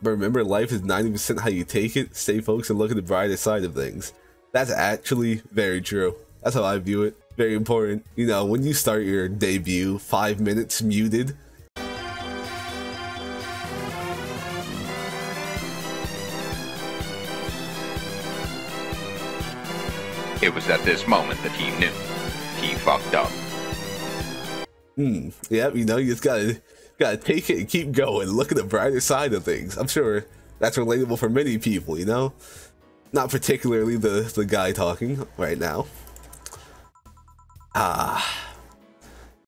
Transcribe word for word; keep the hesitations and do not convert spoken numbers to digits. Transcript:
But remember, life is ninety percent how you take it. Stay focused and look at the brighter side of things. That's actually very true. That's how I view it. Very important. You know, when you start your debut, five minutes muted. It was at this moment that he knew. He fucked up. Hmm. Yep, you know, you just gotta gotta take it and keep going. Look at the brighter side of things. I'm sure that's relatable for many people, you know? Not particularly the, the guy talking right now. Ah.